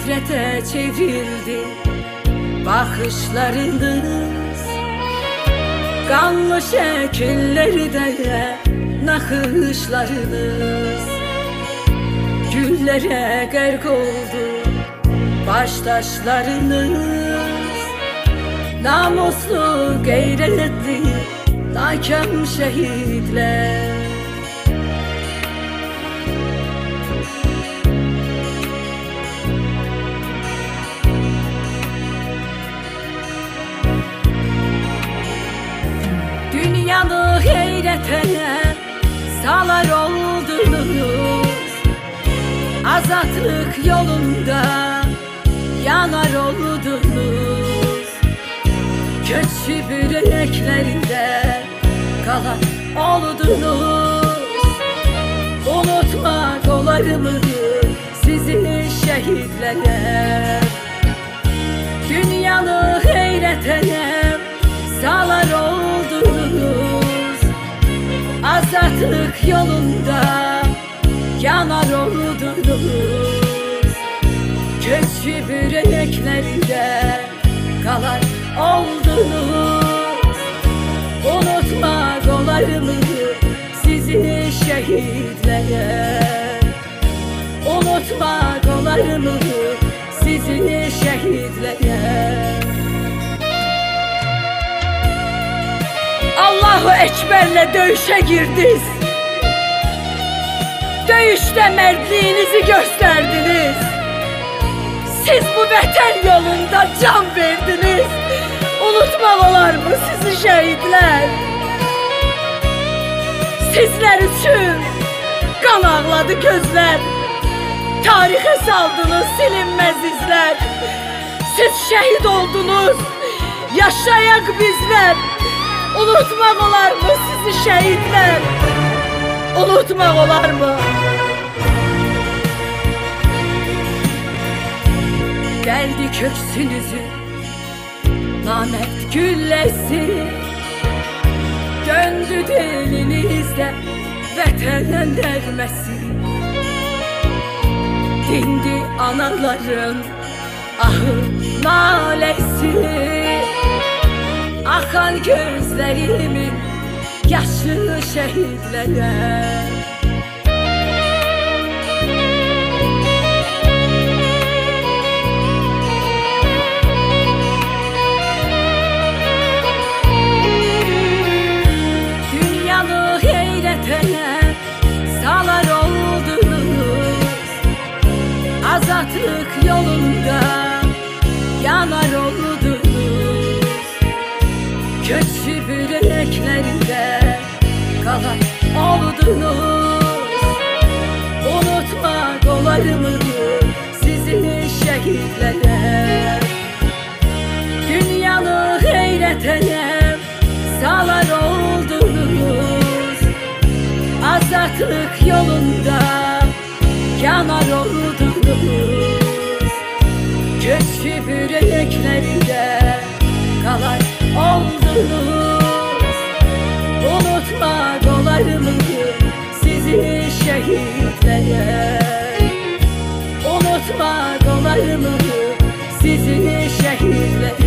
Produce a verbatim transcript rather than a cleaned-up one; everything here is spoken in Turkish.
nefrete çevrildi bakışlarınız. Kanlı şekillerde nakışlarınız güllere gark oldu baştaşlarınız. Namuslu gayretli nakem şehitler. Dünyanı heyrete salar oldunuz. Azatlık yolunda yanar oldunuz. Göçü yüreklerinde kalan oldunuz. Unutmak olar mı sizi şehitler? Dünyanı heyrete salar oldunuz. Azatlık yolunda yanar oldunuz. Göçü yüreklerinde kalan oldunuz. Unutmak olar mı sizi şehitler? Unutmak olar mı sizi şehitler? Allahu Ekber'le dövüşe girdiniz. Dövüşte mertliğinizi gösterdiniz. Siz bu vətən yolunda can verdiniz. Unutmaq olar mı sizi şehitler? Sizler için kan ağladı gözler. Tarihe saldınız silinmez izler. Siz şehit oldunuz, yaşayak bizler. Unutmak olar mı sizi şehitler? Unutmak olar mı? Geldi köksünüzü namert güllesi. Döndü dilinizde vətəndən dərməsi. Dindi anaların ahı nalesi. Akan gözlerimin yaşlı şehitlerle. Dünyanı heyrete salar oldunuz. Azatlık yolunda yanar oldunuz. Göçü yüreklerinde kalan oldunuz. Unutmak olar mı sizi şehitler? Dünyanı heyrete salar oldunuz. Azatlık yolunda yanar oldunuz. Göçü yüreklerinde kalan oldunuz. Unutmak olar mı sizi şehitler? Unutmak olar mı sizi şehitler?